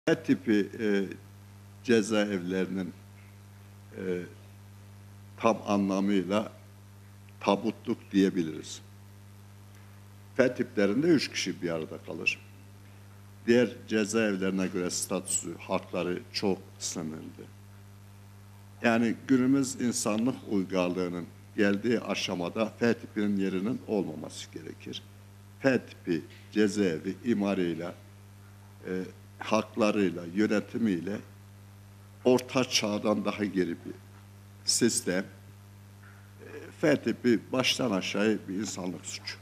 Her tipi cezaevlerinin e, tam anlamıyla tabutluk diyebiliriz. F tiplerinde 3 kişi bir arada kalır. Diğer cezaevlerine göre statüsü, hakları çok sınırlı. Yani günümüz insanlık uygarlığının geldiği aşamada F tipinin yerinin olmaması gerekir. F tipi cezaevi imariyle, haklarıyla, yönetimiyle orta çağdan daha geri bir sistem. F tipi baştan aşağı bir insanlık suçu.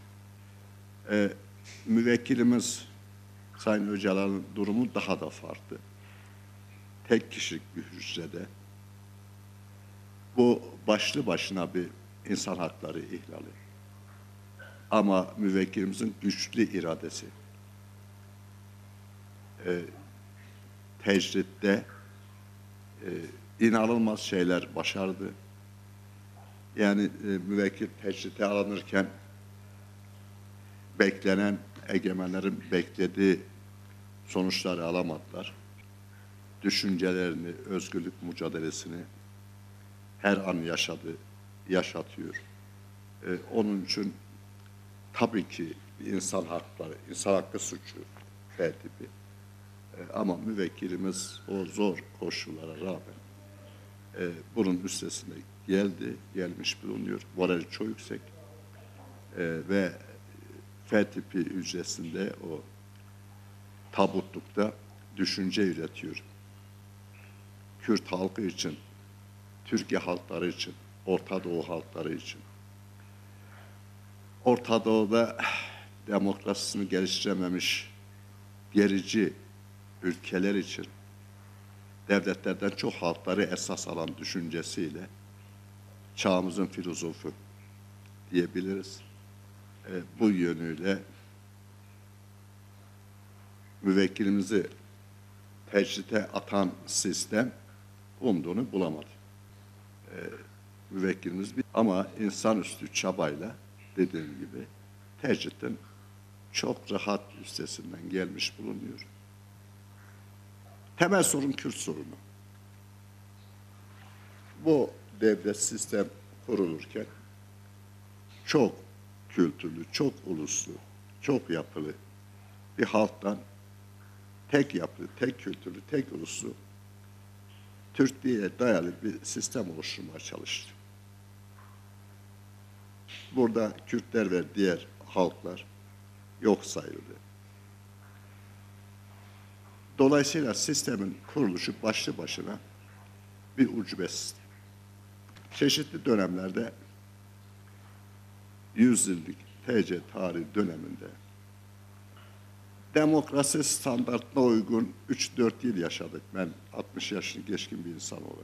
Müvekkilimiz Sayın Öcalan'ın durumu daha da farklı. Tek kişilik bir hücrede. Bu başlı başına bir insan hakları ihlali. Ama müvekkilimizin güçlü iradesi, tecritte inanılmaz şeyler başardı. Yani müvekkil tecrite alınırken beklenen egemenlerin beklediği sonuçları alamadılar. Düşüncelerini, özgürlük mücadelesini her an yaşatıyor. Onun için tabii ki insan hakları, insan hakkı suçu F tipi. Ama müvekkilimiz o zor koşullara rağmen bunun üstesine gelmiş bulunuyor. Morali çok yüksek ve F tipi hücresinde o tabutlukta düşünce üretiyor. Kürt halkı için, Türkiye halkları için, Orta Doğu halkları için. Orta Doğu'da demokrasisini geliştirememiş gerici ülkeler için devletlerden çok halkları esas alan düşüncesiyle çağımızın filozofu diyebiliriz. Bu yönüyle müvekkilimizi tecrite atan sistem umduğunu bulamadı. Müvekkilimiz ama insanüstü çabayla dediğim gibi tecritin çok rahat üstesinden gelmiş bulunuyor. Temel sorun Kürt sorunu. Bu devlet sistem kurulurken çok kültürlü, çok uluslu, çok yapılı bir halktan tek yapılı, tek kültürlü, tek uluslu Türklüğe dayalı bir sistem oluşturmaya çalıştı. Burada Kürtler ve diğer halklar yok sayıldı. Dolayısıyla sistemin kuruluşu başlı başına bir ucube sistem. Çeşitli dönemlerde 100 yıllık TC tarihi döneminde demokrasi standartına uygun 3-4 yıl yaşadık. Ben 60 yaşını geçkin bir insan olarak.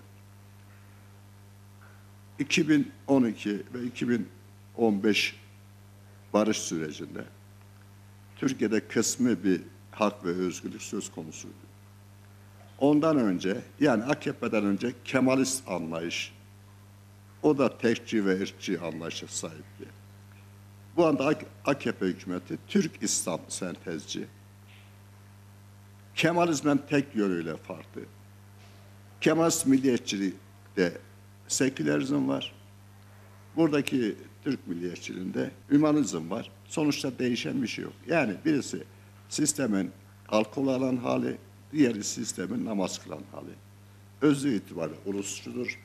2012 ve 2015 barış sürecinde Türkiye'de kısmi bir hak ve özgürlük söz konusuydu. Ondan önce, yani AKP'den önce Kemalist anlayış, o da tekçi ve ırkçı anlayışa sahipti. Bu anda AKP hükümeti Türk-İslam sentezci, Kemalizmden tek yönüyle farklı. Kemalist milliyetçilikte sekülerizm var. Buradaki Türk milliyetçiliğinde hümanizm var. Sonuçta değişen bir şey yok. Yani birisi sistemin alkol alan hali, diğeri sistemin namaz kılan hali. Özü itibariyle ulusçudur.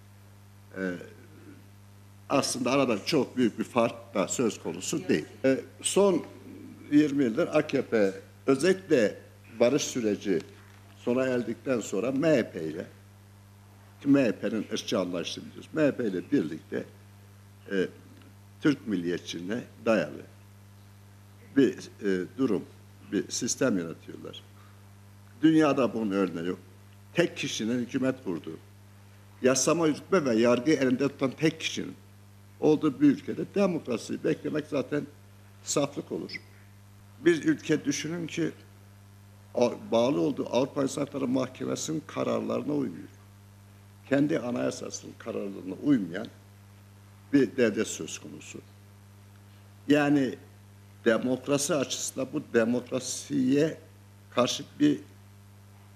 Aslında arada çok büyük bir fark da söz konusu değil. Son 20 yıldır AKP özellikle barış süreci sona erdikten sonra MHP ile, MHP'nin ırkçı anlayışını biliyoruz. MHP ile birlikte Türk milliyetçiliğine dayalı bir durum, bir sistem yönetiyorlar. Dünyada bunun örneği yok. Tek kişinin hükümet kurduğu, yasama, yürütme ve yargı elinde tutan tek kişinin olduğu bir ülkede demokrasiyi beklemek zaten saflık olur. Bir ülke düşünün ki bağlı olduğu Avrupa İnsan Hakları Mahkemesi'nin kararlarına uymuyor. Kendi anayasasının kararlarına uymayan bir devlet söz konusu. Yani demokrasi açısından bu demokrasiye karşı bir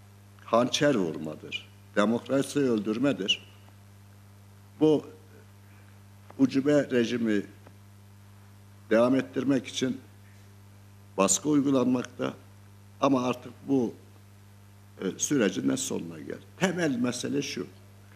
hançer vurmadır. Demokrasiyi öldürmedir. Bu ucube rejimi devam ettirmek için baskı uygulanmakta ama artık bu sürecin ne sonuna geldi. Temel mesele şu.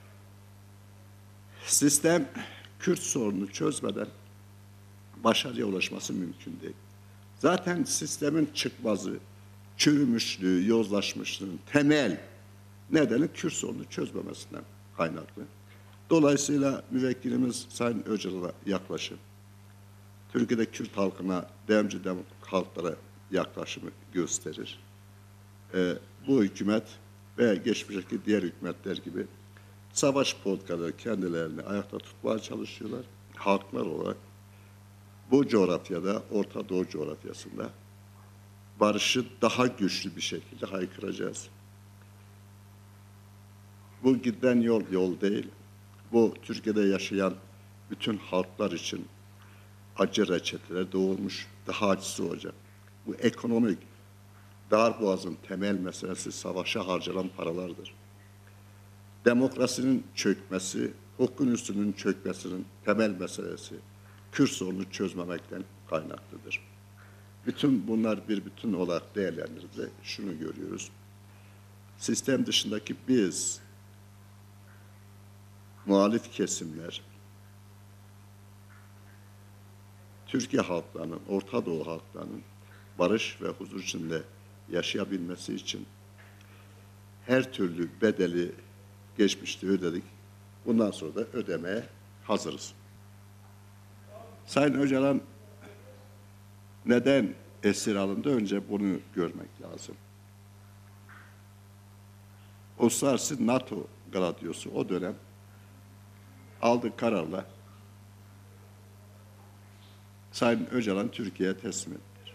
Sistem Kürt sorununu çözmeden başarıya ulaşması mümkün değil. Zaten sistemin çıkmazı, çürümüşlüğü, yozlaşmışlığının temel nedeni Kürt sorununu çözmemesinden kaynaklı. Dolayısıyla müvekkilimiz Sayın Öcalan'a yaklaşım, Türkiye'de Kürt halkına, devrimci halklara yaklaşımı gösterir. Bu hükümet ve geçmişteki diğer hükümetler gibi savaş politikaları kendilerini ayakta tutmaya çalışıyorlar. Halklar olarak bu coğrafyada, Orta Doğu coğrafyasında barışı daha güçlü bir şekilde haykıracağız. Bu giden yol değil. Bu Türkiye'de yaşayan bütün halklar için acı reçeteler doğurmuş, daha acısı olacak. Bu ekonomik darboğazın temel meselesi savaşa harcanan paralardır. Demokrasinin çökmesi, hukukun üstünün çökmesinin temel meselesi Kürt sorununu çözmemekten kaynaklıdır. Bütün bunlar bir bütün olarak değerlendirince şunu görüyoruz. Sistem dışındaki biz, muhalif kesimler, Türkiye halklarının, Orta Doğu halklarının barış ve huzur içinde yaşayabilmesi için her türlü bedeli geçmişte ödedik. Bundan sonra da ödemeye hazırız. Sayın Öcalan neden esir alındı? Önce bunu görmek lazım. Uluslararası NATO Gladyosu o dönem aldığı kararla Sayın Öcalan Türkiye'ye teslim edilir.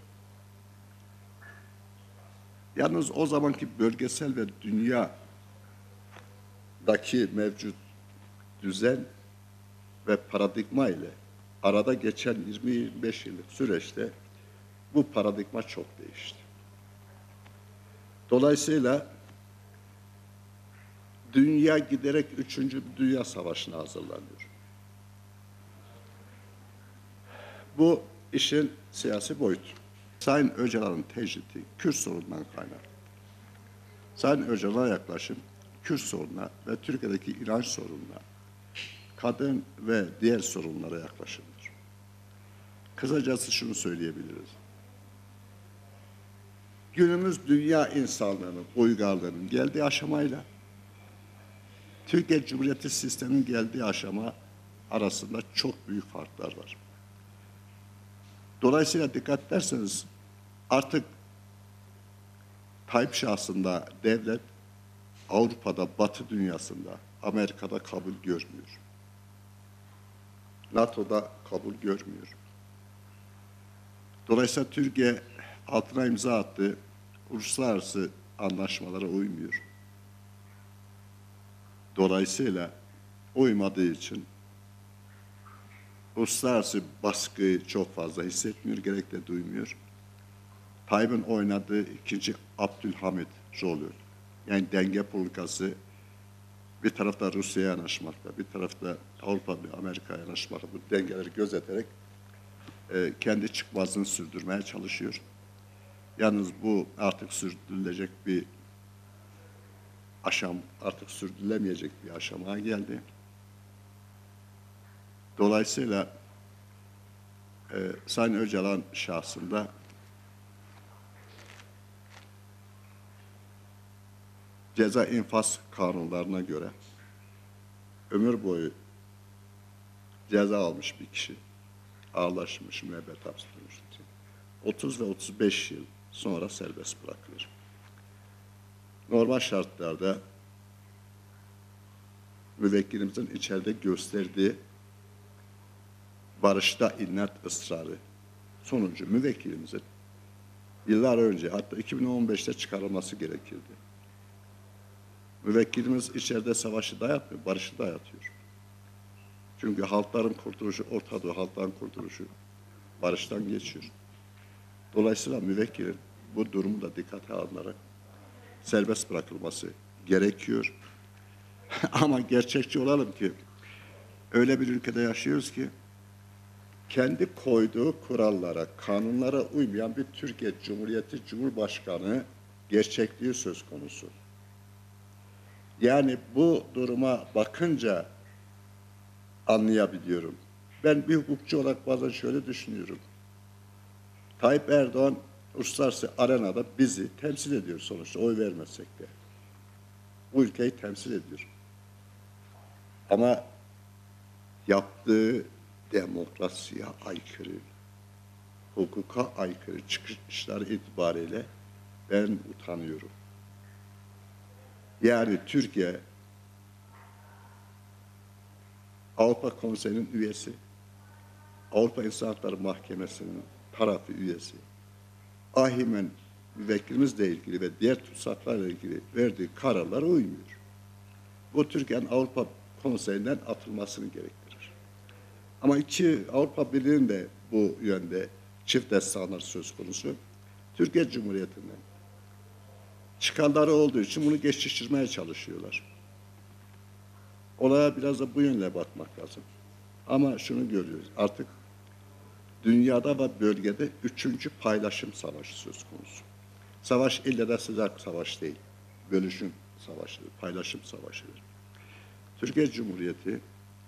Yalnız o zamanki bölgesel ve dünyadaki mevcut düzen ve paradigma ile arada geçen 20-25 yıllık süreçte bu paradigma çok değişti. Dolayısıyla dünya giderek 3. Dünya Savaşı'na hazırlanıyor. Bu işin siyasi boyutu. Sayın Öcalan'ın tecridi Kürt sorunundan kaynaklı. Sayın Öcalan'a yaklaşım Kürt sorununa ve Türkiye'deki inanç sorununa, kadın ve diğer sorunlara yaklaşımdır. Kısacası şunu söyleyebiliriz. Günümüz dünya insanlığının, uygarlığının geldiği aşamayla Türkiye Cumhuriyeti sisteminin geldiği aşama arasında çok büyük farklar var. Dolayısıyla dikkat ederseniz artık Tayyip şahsında devlet Avrupa'da, Batı dünyasında, Amerika'da kabul görmüyor. NATO'da kabul görmüyor. Dolayısıyla Türkiye altına imza attığı uluslararası anlaşmalara uymuyor. Dolayısıyla uymadığı için uluslararası baskıyı çok fazla hissetmiyor, gerek de duymuyor. Tayyip'in oynadığı 2. Abdülhamit rolü, yani denge politikası, bir tarafta Rusya'ya yanaşmakta, bir tarafta Avrupa ve Amerika'ya yanaşmakta, bu dengeleri gözeterek kendi çıkmazını sürdürmeye çalışıyor. Yalnız bu artık sürdürülecek bir artık sürdürülemeyecek bir aşamaya geldi. Dolayısıyla Sayın Öcalan şahsında ceza infaz kanunlarına göre ömür boyu ceza almış bir kişi, ağırlaşmış, müebbet hapis buyurmuş. 30 ve 35 yıl sonra serbest bırakılır. Normal şartlarda müvekkilimizin içeride gösterdiği barışta inat ısrarı sonucu müvekkilimizin yıllar önce, hatta 2015'te çıkarılması gerekirdi. Müvekkilimiz içeride savaşı dayatmıyor, barışı dayatıyor. Çünkü halkların kurtuluşu, Orta Doğu halkların kurtuluşu barıştan geçiyor. Dolayısıyla müvekkilin bu durumu da dikkate alınarak serbest bırakılması gerekiyor. Ama gerçekçi olalım ki öyle bir ülkede yaşıyoruz ki kendi koyduğu kurallara, kanunlara uymayan bir Türkiye Cumhuriyeti Cumhurbaşkanı gerçekliği söz konusu. Yani bu duruma bakınca anlayabiliyorum. Ben bir hukukçu olarak bazen şöyle düşünüyorum. Tayyip Erdoğan uluslararası arenada bizi temsil ediyor sonuçta, oy vermesek de. Bu ülkeyi temsil ediyor. Ama yaptığı demokrasiye aykırı, hukuka aykırı çıkışlar itibariyle ben utanıyorum. Yani Türkiye Avrupa Konseyi'nin üyesi, Avrupa İnsan Hakları Mahkemesi'nin tarafı üyesi, ahimen müvekkilimizle ilgili ve diğer tutsaklarla ilgili verdiği kararlara uymuyor. Bu Türkiye'nin Avrupa Konseyi'nden atılmasını gerektirir. Ama Avrupa Birliği'nin de bu yönde çift destanlar söz konusu. Türkiye Cumhuriyeti'nden çıkanları olduğu için bunu geçiştirmeye çalışıyorlar. Olaya biraz da bu yönle bakmak lazım. Ama şunu görüyoruz, artık dünyada ve bölgede 3. paylaşım savaşı söz konusu. Savaş ille de sıcak savaş değil, bölüşüm savaşıdır, paylaşım savaşıdır. Türkiye Cumhuriyeti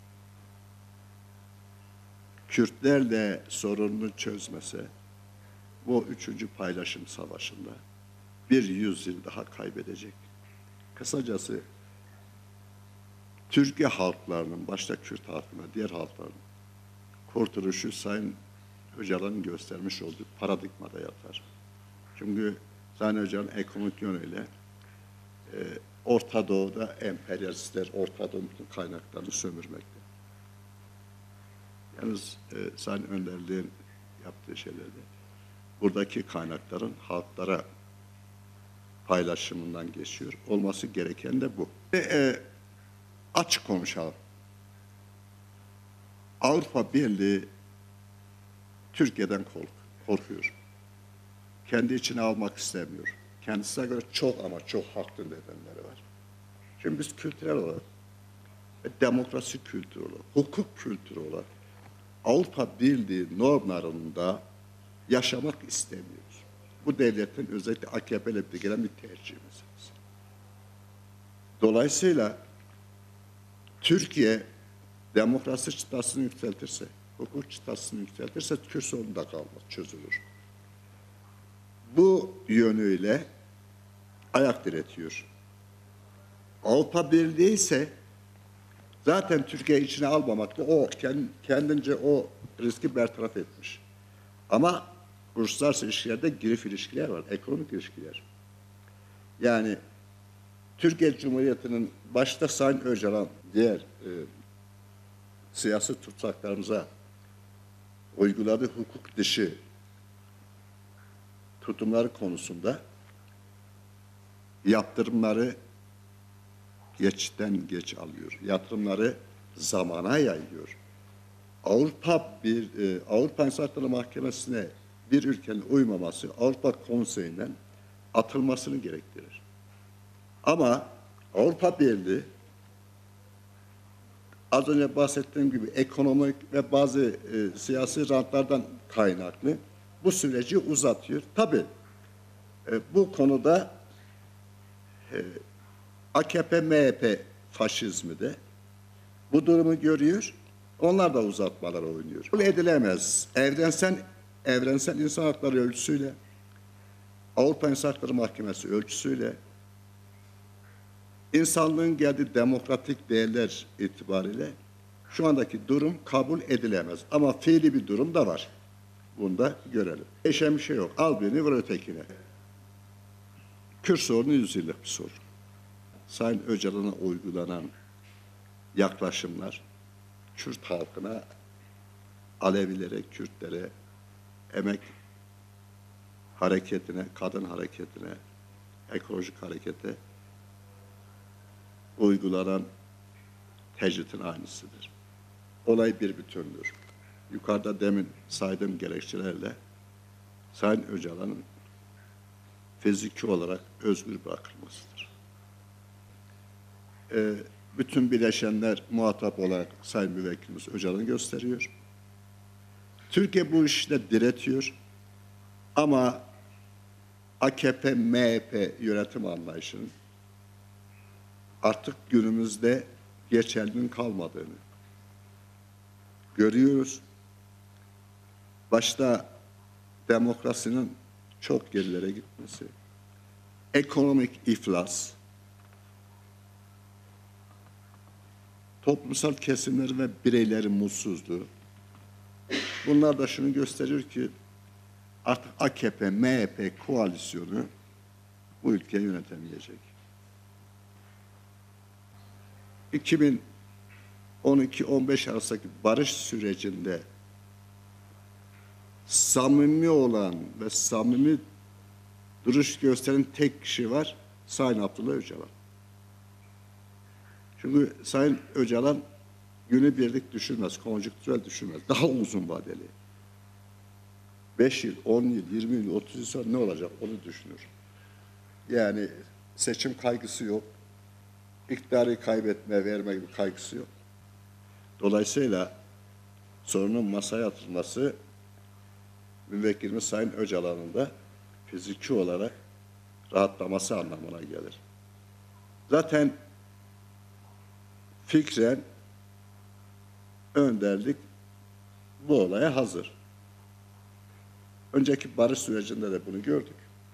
Kürtlerle sorununu çözmese bu 3. paylaşım savaşında bir yüzyıl daha kaybedecek. Kısacası Türkiye halklarının, başta Kürt halkına, diğer halkların kurtuluşu Sayın Öcalan'ın göstermiş olduğu paradigmada yatar. Çünkü Sayın Öcalan ekonomik yönüyle Orta Doğu'da emperyalistler Orta Doğu'nun kaynaklarını sömürmekte. Yalnız Sayın Önderliğin yaptığı şeylerde buradaki kaynakların halklara paylaşımından geçiyor. Olması gereken de bu. Açık konuşalım. Avrupa Birliği Türkiye'den korkuyor. Kendi içine almak istemiyor. Kendisine göre çok ama çok haklı nedenleri var. Şimdi biz kültürel olarak, demokrasi kültürü olarak, hukuk kültürü olarak Avrupa Birliği normlarında yaşamak istemiyoruz. Bu devletin özellikle AKP'yle birlikte gelen bir tercih meselesi. Dolayısıyla Türkiye demokrasi çıtasını yükseltirse, hukuk çıtasını yükseltirse Kürt sorunu da kalmaz, çözülür. Bu yönüyle ayak diretiyor. Avrupa Birliği ise zaten Türkiye içine almamakla o kendince o riski bertaraf etmiş. Ama uluslararası ilişkilerde girift ilişkiler var, ekonomik ilişkiler. Yani Türkiye Cumhuriyeti'nin başta Sayın Öcalan, diğer siyasi tutsaklarımıza uyguladığı hukuk dışı tutumları konusunda yaptırımları geçten geç alıyor. Yatırımları zamana yayıyor. Avrupa İnsan Hakları Mahkemesi'ne bir ülkenin uymaması Avrupa Konseyi'nden atılmasını gerektirir. Ama Avrupa Birliği az önce bahsettiğim gibi ekonomik ve bazı siyasi rantlardan kaynaklı bu süreci uzatıyor. Tabii bu konuda AKP, MHP faşizmi de bu durumu görüyor. Onlar da uzatmalara oynuyor. Kabul edilemez. Evrensel insan hakları ölçüsüyle, Avrupa İnsan Hakları Mahkemesi ölçüsüyle, insanlığın geldiği demokratik değerler itibariyle şu andaki durum kabul edilemez. Ama fiili bir durum da var. Bunu da görelim. Değişen bir şey yok. Al birini vur ötekine. Kürt sorunu 100 yıllık bir sorun. Sayın Öcalan'a uygulanan yaklaşımlar Kürt halkına, Alevilere, Kürtlere, emek hareketine, kadın hareketine, ekolojik harekete uygulanan tecritin aynısıdır. Olay bir bütündür. Yukarıda demin saydığım gerekçelerle Sayın Öcalan'ın fiziki olarak özgür bırakılmasıdır. Bütün bileşenler muhatap olarak Sayın Müvekkilimiz Öcalan'ı gösteriyor. Türkiye bu işte diretiyor. Ama AKP, MHP yönetim anlayışının artık günümüzde geçerliliğinin kalmadığını görüyoruz. Başta demokrasinin çok gerilere gitmesi, ekonomik iflas, toplumsal kesimlerin ve bireylerin mutsuzluğu, bunlar da şunu gösteriyor ki artık AKP, MHP koalisyonu bu ülkeyi yönetemeyecek. 2012-15 arasındaki barış sürecinde samimi olan ve samimi duruş gösteren tek kişi var, Sayın Abdullah Öcalan. Çünkü Sayın Öcalan günübirlik düşünmez, konjonktürel düşünmez, daha uzun vadeli. 5 yıl, 10 yıl, 20 yıl, 30 yıl sonra ne olacak onu düşünür. Yani seçim kaygısı yok, iktidarı kaybetme, verme gibi kaygısı yok. Dolayısıyla sorunun masaya atılması, müvekkilimiz Sayın Öcalan'ın da fiziki olarak rahatlaması anlamına gelir. Zaten fikren önderlik bu olaya hazır. Önceki barış sürecinde de bunu gördük.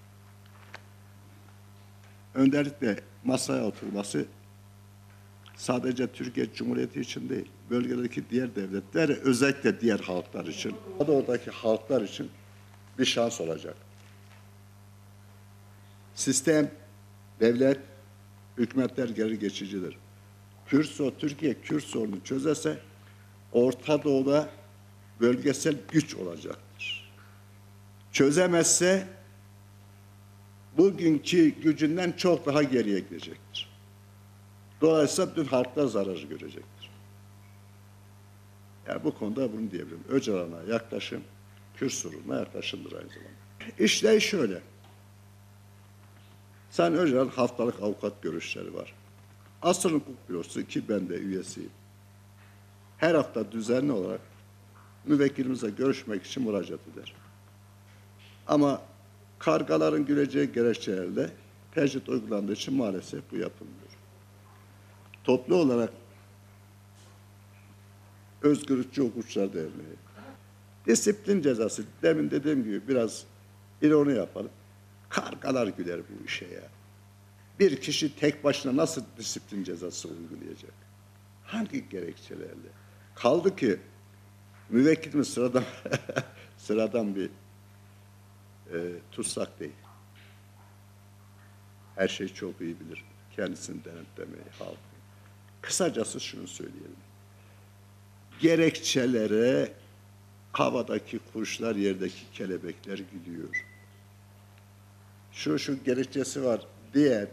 Önderlikle masaya oturması sadece Türkiye Cumhuriyeti için değil, bölgedeki diğer devletler, özellikle diğer halklar için, o da oradaki halklar için bir şans olacak. Sistem, devlet, hükümetler geri geçicidir. Türkiye Kürt sorunu çözerse Orta Doğu'da bölgesel güç olacaktır. Çözemezse bugünkü gücünden çok daha geriye gidecektir. Dolayısıyla bütün halklar zarar görecektir. Yani bu konuda bunu diyebilirim. Öcalan'a yaklaşım, Kürt sorununa yaklaşımdır aynı zamanda. İşleyiş şöyle. Sayın Öcalan haftalık avukat görüşleri var. Asıl Hukuk Bürosu ki ben de üyesiyim. Her hafta düzenli olarak müvekkilimizle görüşmek için müracaat eder. Ama kargaların güleceği gerekçelerle tecrit uygulandığı için maalesef bu yapılmıyor. Toplu olarak Özgürlükçü Hukukçular Derneği, disiplin cezası, demin dediğim gibi biraz ironi yapalım. Kargalar güler bu işe ya. Bir kişi tek başına nasıl disiplin cezası uygulayacak? Hangi gerekçelerle? Kaldı ki müvekkilimiz sıradan bir tutsak değil. Her şeyi çok iyi bilir. Kendisini denetlemeyi, halkı. Kısacası şunu söyleyelim. Gerekçelere havadaki kuşlar, yerdeki kelebekler gidiyor. Şu gerekçesi var diyen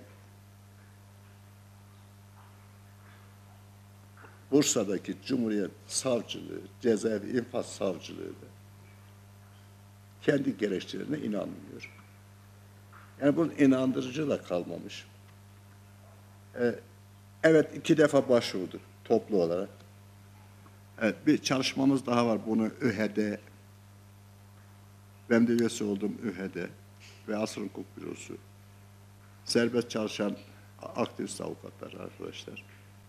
Bursa'daki Cumhuriyet Savcılığı, Cezaevi İnfaz Savcılığı da kendi gerekçelerine inanmıyor. Yani bunun inandırıcı da kalmamış. Evet, 2 defa başvurdu toplu olarak. Evet, bir çalışmamız daha var. Bunu ÜHED, ben de üyesi olduğum ÜHED ve Asıl Hukuk Bürosu, serbest çalışan aktivist avukatlar arkadaşlar,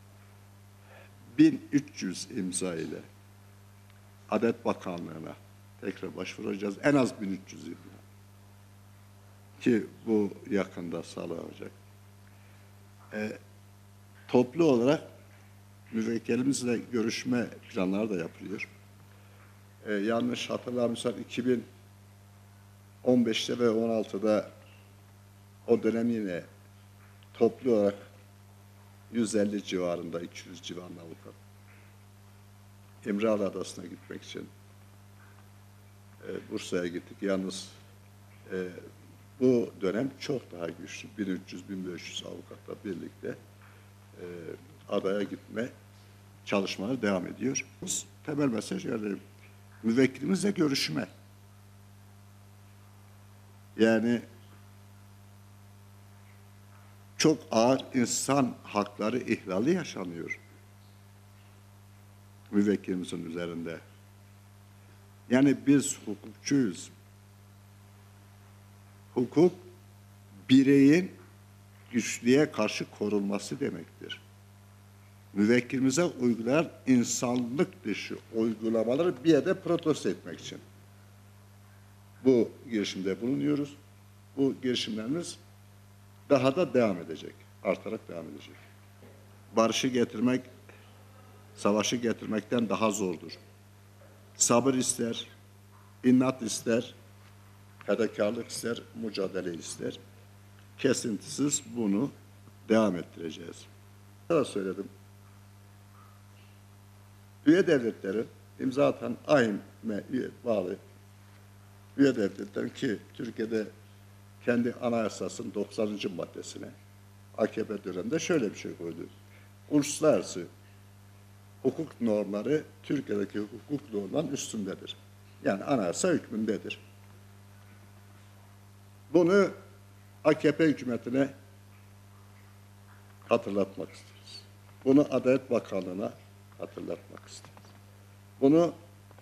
1300 imza ile Adalet Bakanlığı'na tekrar başvuracağız. En az 1300 imza. Ki bu yakında sağlanacak. Toplu olarak müvekkilimizle görüşme planları da yapılıyor. Yanlış hatırlamıyorsam 2015'te ve 16'da o dönem yine toplu olarak 150 civarında, 200 civarında avukat İmralı Adası'na gitmek için Bursa'ya gittik. Yalnız bu dönem çok daha güçlü. 1300-1500 avukatla birlikte adaya gitme çalışmaları devam ediyor. Temel mesaj yani müvekkilimizle görüşme. Yani çok ağır insan hakları ihlali yaşanıyor müvekkilimizin üzerinde. Yani biz hukukçuyuz. Hukuk, bireyin güçlüğe karşı korunması demektir. Müvekkilimize uygulayan insanlık dışı uygulamaları bir yerde protesto etmek için bu girişimde bulunuyoruz. Bu girişimlerimiz daha da devam edecek, artarak devam edecek. Barışı getirmek, savaşı getirmekten daha zordur. Sabır ister, inat ister, fedakarlık ister, mücadele ister. Kesintisiz bunu devam ettireceğiz. Daha söyledim. Üye devletlerin imza atan AİM'e bağlı üye devletlerin ki Türkiye'de kendi anayasasının 90. maddesine AKP döneminde şöyle bir şey koydu. Uluslararası hukuk normları Türkiye'deki hukuk normlarının üstündedir. Yani anayasa hükmündedir. Bunu AKP hükümetine hatırlatmak isteriz. Bunu Adalet Bakanlığı'na hatırlatmak isteriz. Bunu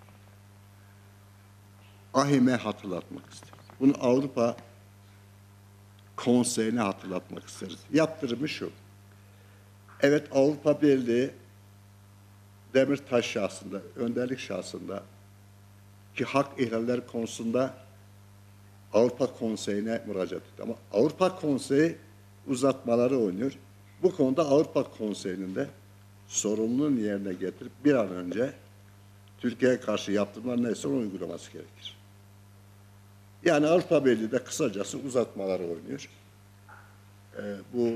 AİM'e hatırlatmak isteriz. Bunu Avrupa Konseyi'ne hatırlatmak isteriz. Yaptırımı şu. Evet, Avrupa Birliği Demirtaş şahsında, önderlik şahsında ki hak ihlalleri konusunda Avrupa Konseyi'ne müracaat etti. Ama Avrupa Konseyi uzatmaları oynuyor. Bu konuda Avrupa Konseyi'nin de sorumluluğunu yerine getirip bir an önce Türkiye'ye karşı yaptırımlar neyse onu uygulaması gerekir. Yani Avrupa Birliği de kısacası uzatmaları oynuyor. Bu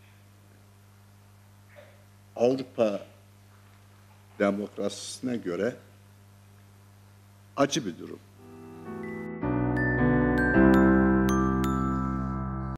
Avrupa demokrasisine göre acı bir durum.